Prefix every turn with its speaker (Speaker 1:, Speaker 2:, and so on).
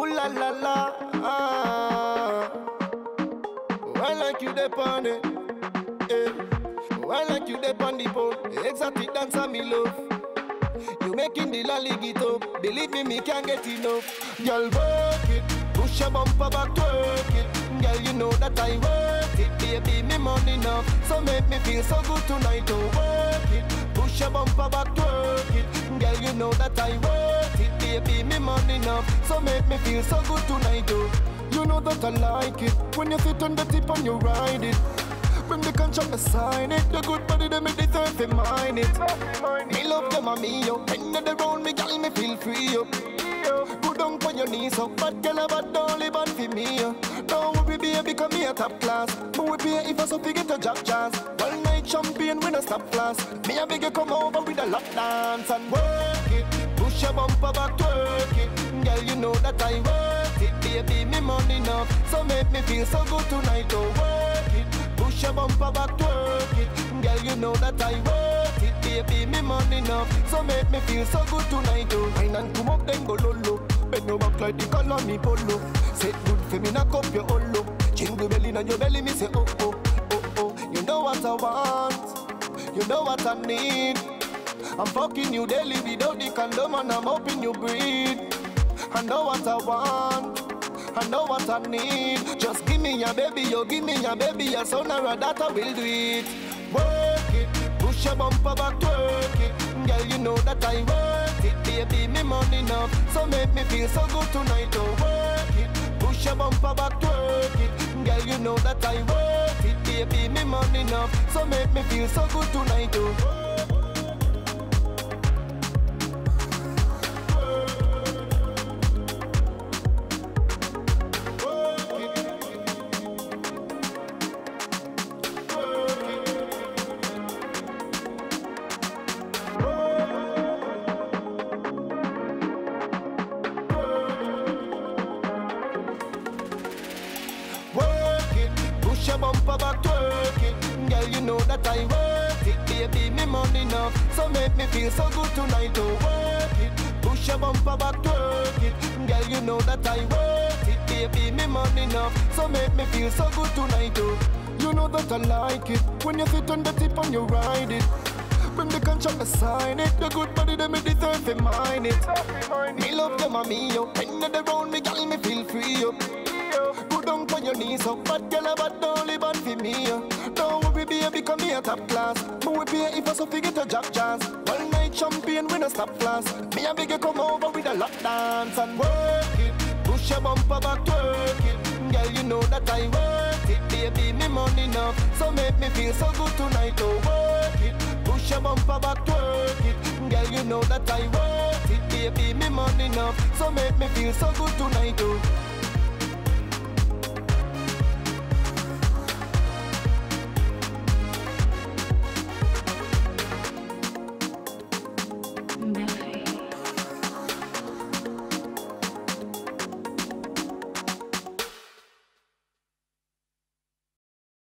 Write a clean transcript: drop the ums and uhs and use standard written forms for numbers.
Speaker 1: la la la. Why like you dey on it? Why like you dey on the pole? Exotic dancer me love. You making the lolly get up. Believe me can't get enough. Girl work it, push your bumper back, twerk it. Girl you know that I worth it. Baby me money enough, so make me feel so good tonight. Oh work it, push your bumper back, twerk it. Girl you know that I worth it. Baby me money enough, so make me feel so good tonight. Oh, you know that I like it when you sit on the tip and you ride it. Bring the contract to sign it. Your good body, they make the third to mine it. Me love them and me, yo. When you're around me, girl, me feel free, yo. Go down on your knees, so bad girl, but don't live on for me, yo. Don't worry, baby, come here top class. But we pay if I so forget a job chance. All night champion, we no stop class. Me and big come over with a lap dance and work it. Push your bumper back, twerk it. Girl, you know that I worth it. Baby, me money enough, so make me feel so good tonight. Oh, work it. Push your bumper back, twerk it. Girl, you know that I worth it. Baby, me money enough, so make me feel so good tonight. Oh, wine and come up, then go lolo. Bend no back like the color me polo. Say good for me, knock up your holo. Jingle belly in your belly, me say oh oh oh oh. You know what I want, you know what I need. I'm fucking you daily without the condom and I'm hoping you breathe. I know what I want, I know what I need. Just give me your baby, yo, give me your baby. Your son or that I will do it. Work it, push your bumper back, twerk it. Girl, you know that I worth it. Baby, me money enough, so make me feel so good tonight. Oh, work it, push your bumper back, twerk it. Girl, you know that I worth it. Baby, me money enough, so make me feel so good tonight. Oh. Push your bumper back, twerk it. Girl, you know that I worth it. Baby, me money enough, so make me feel so good tonight. Oh, work it. Push your bumper back, twerk it. Girl, you know that I worth it. Baby, me money enough, so make me feel so good tonight. Oh, you know that I like it when you sit on the tip and you ride it. Bring the contract to sign it. Your good body, they make the third to mine it. Me love them and me, yo. When you're around me, girl, me feel free, yo. Go down on your knees, so bad girl, but don't live on for me. Don't worry, baby, come here top class. But we pay if I so forget a job chance. All night champion, we no stop class. Me and big come over with a lap dance and work it. Push your bumper back, twerk it. Girl, you know that I worth it. Baby, me money enough, so make me feel so good tonight. Oh, work it. Push your bumper back, twerk it. Girl, you know that I worth it. Baby, me money enough, so make me feel so good tonight. Oh.